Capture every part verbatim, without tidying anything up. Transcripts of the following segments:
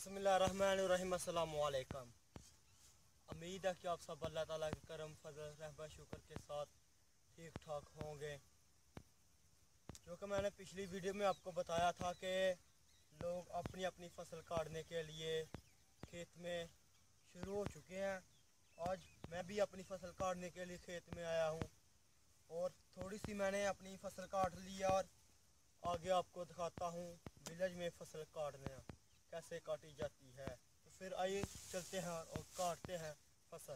बिस्मिल्लाहिर्रहमानिर्रहीम। अस्सलाम वालेकुम। उम्मीद है कि आप सब अल्लाह ताला के करम फजल रहमत शुक्र के साथ ठीक ठाक होंगे। जो कि मैंने पिछली वीडियो में आपको बताया था कि लोग अपनी अपनी फसल काटने के लिए खेत में शुरू हो चुके हैं। आज मैं भी अपनी फसल काटने के लिए खेत में आया हूँ और थोड़ी सी मैंने अपनी फसल काट ली है और आगे आपको दिखाता हूँ विलेज में फसल काटने कैसे काटी जाती है। तो फिर आइए चलते हैं और काटते हैं फसल।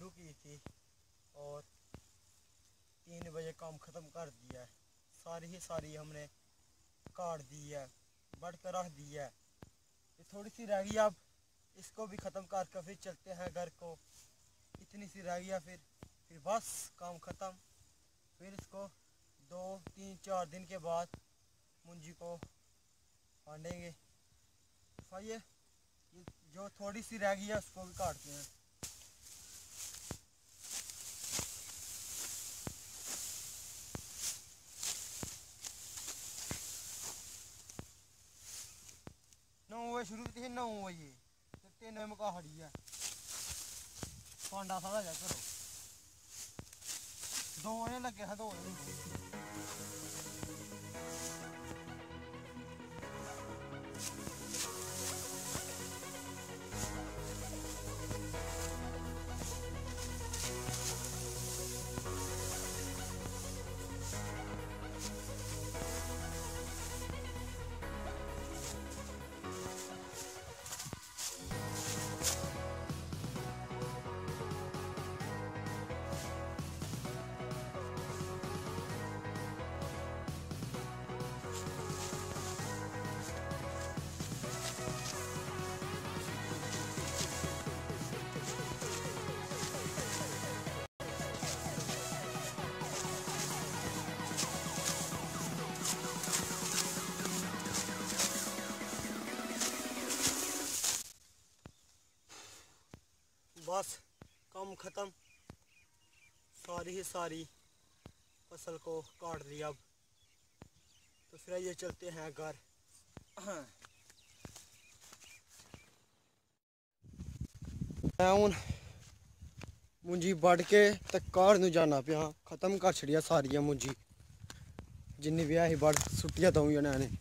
शुरू की थी और तीन बजे काम ख़त्म कर दिया है। सारी ही सारी हमने काट दी है, बढ़ कर रख दी है। ये थोड़ी सी रह गई, अब इसको भी ख़त्म करके फिर चलते हैं घर को। इतनी सी रह गई फिर फिर बस काम ख़त्म। फिर इसको दो तीन चार दिन के बाद मुंजी को काटेंगे। आइए, जो थोड़ी सी रह गई है उसको भी काटते हैं। नौ बजे शुरू की थी, नौ बजे तीन बजे मुका खड़ी है। पांडा सारा जा करो दो बजे लगे हैं, दो बजे बस काम ख़त्म। सारी ही सारी फसल को काट लिया। अब तो फिर ये चलते हैं घर। हूँ मुंजी बढ़ के तक कार नू जाना पिया, ख़त्म कर छड़िया सारिया मुंजी जिन्नी भी है बढ़ सुट्टिया दऊँ जने ने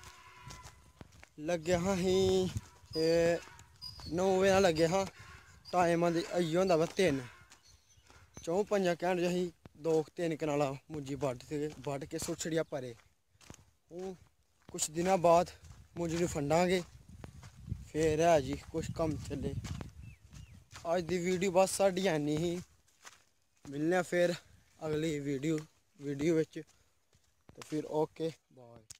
लगे हाँ ही नौ बजे लगे हाँ। टाइम आई होंदा वा तीन चौं पंजा घैंटे असीं दो तीन कनाला मुंजी बड्ढ के बड्ढ के सुट छड़िया परे। हूँ कुछ दिनों बाद मुंजी नू फंडांगे, फिर है जी कुछ कम चले। अज दी वीडियो बस साड़ी ऐनी ही। मिलने फिर अगली वीडियो वीडियो विच। तो फिर ओके बाय।